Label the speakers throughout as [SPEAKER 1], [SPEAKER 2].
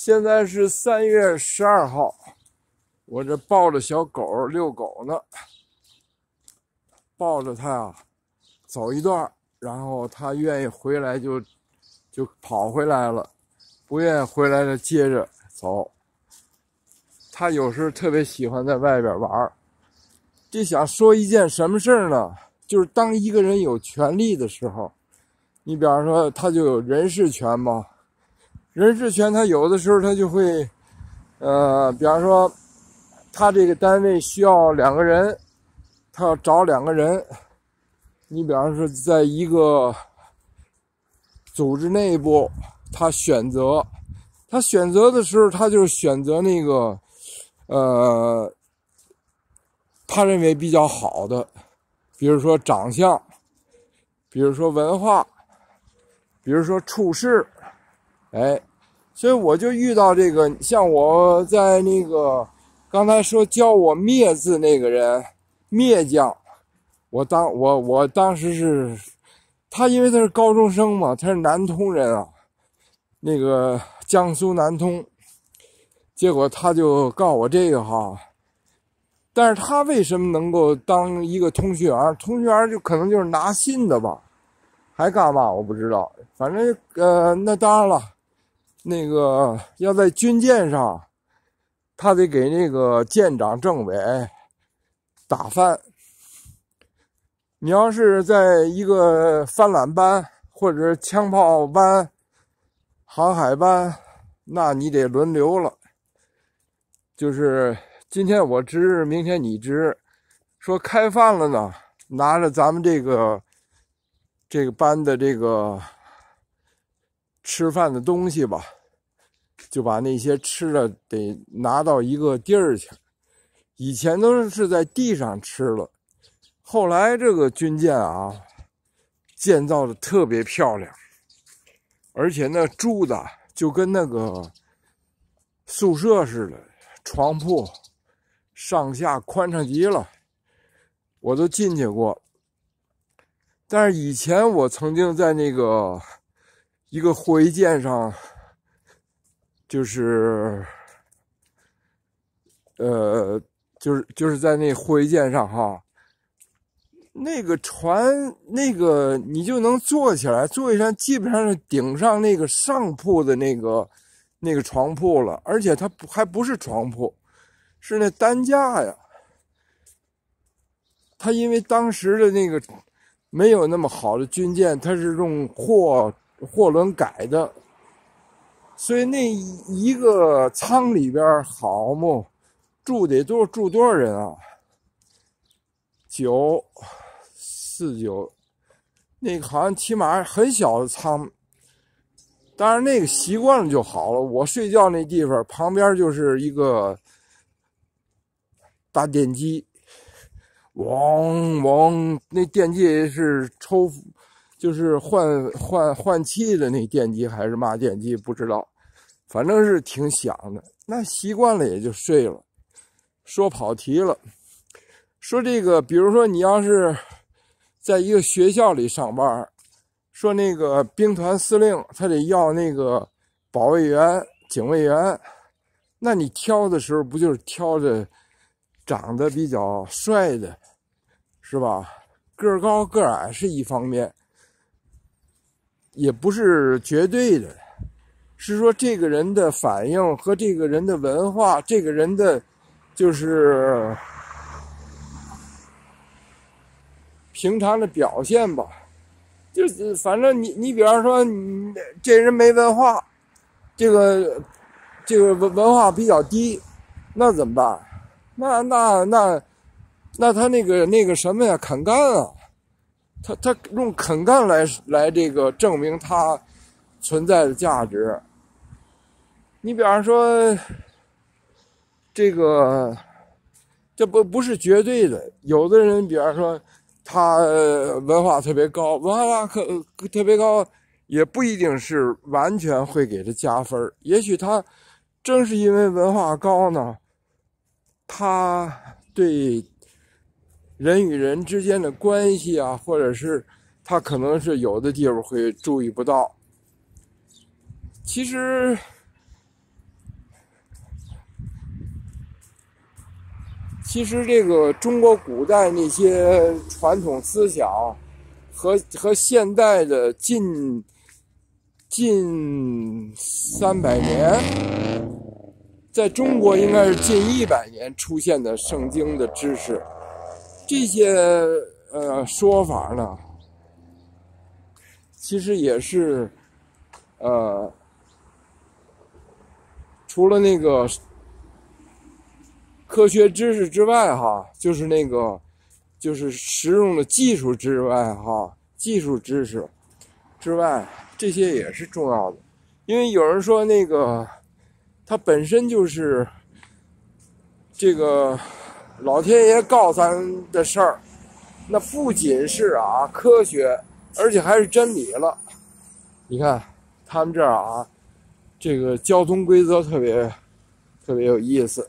[SPEAKER 1] 现在是3月12号，我这抱着小狗遛狗呢，抱着它呀走一段，然后它愿意回来就跑回来了，不愿意回来的接着走。它有时候特别喜欢在外边玩。就想说一件什么事儿呢？就是当一个人有权利的时候，你比方说他就有人事权嘛。人事权他有的时候他就会比方说他这个单位需要2个人，他要找2个人。你比方说在一个组织内部，他选择的时候，他就选择那个他认为比较好的，比如说长相，比如说文化，比如说处事。所以我就遇到这个，像我在那个刚才说教我灭字那个人，灭将，我当时是他，因为他是高中生嘛，他是南通人啊，那个江苏南通，结果他就告我这个哈。但是他为什么能够当一个通讯员？通讯员就可能就是拿信的吧，还干嘛我不知道。反正那当然了，那个要在军舰上，他得给那个舰长政委打饭。你要是在一个帆缆班或者枪炮班、航海班，那你得轮流了，就是今天我值，明天你值。说开饭了呢，拿着咱们这个班的这个吃饭的东西吧，就把那些吃的得拿到一个地儿去。以前都是在地上吃了，后来这个军舰啊建造的特别漂亮，而且那住的就跟那个宿舍似的，床铺上下宽敞极了，我都进去过。但是以前我曾经在那个一个货柜舰上，就是在那货柜舰上哈，那个船那个你就能坐起来基本上是顶上那个上铺的那个床铺了，而且它还不是床铺，是那担架呀。它因为当时的那个没有那么好的军舰，它是用货轮改的，所以那一个舱里边好嘛，住多少人啊？949，那个好像起码很小的舱。当然那个习惯了就好了。我睡觉那地方旁边就是一个大电机，嗡，那电机是就是换气的那电机还是嘛电机不知道，反正是挺响的。那习惯了也就睡了。说跑题了，说这个，比如说你要是在一个学校里上班，说那个兵团司令他得要那个保卫员、警卫员，那你挑的时候不就是挑着长得比较帅的，是吧？个儿高个儿矮是一方面，也不是绝对的，是说这个人的反应和这个人的文化，这个人的就是平常的表现吧。就是反正你比方说你这人没文化，这个文化比较低，那怎么办？那他那个什么呀，肯干啊，他用肯干来这个证明他存在的价值。你比方说这个，这不是绝对的，有的人比方说他文化特别高，特别高，也不一定是完全会给他加分。也许他正是因为文化高呢，他对人与人之间的关系啊，或者是他可能是有的地方会注意不到。其实其实这个中国古代那些传统思想和现代的近300年，在中国应该是近100年出现的圣经的知识，这些说法呢，其实也是除了那个科学知识之外哈，就是实用的技术之外哈，技术知识之外，这些也是重要的。因为有人说那个它本身就是这个老天爷告咱的事儿，那不仅是科学，而且还是真理了。你看他们这儿这个交通规则特别有意思。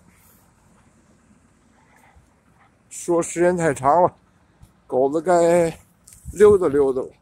[SPEAKER 1] 说时间太长了，狗子该溜达溜达了。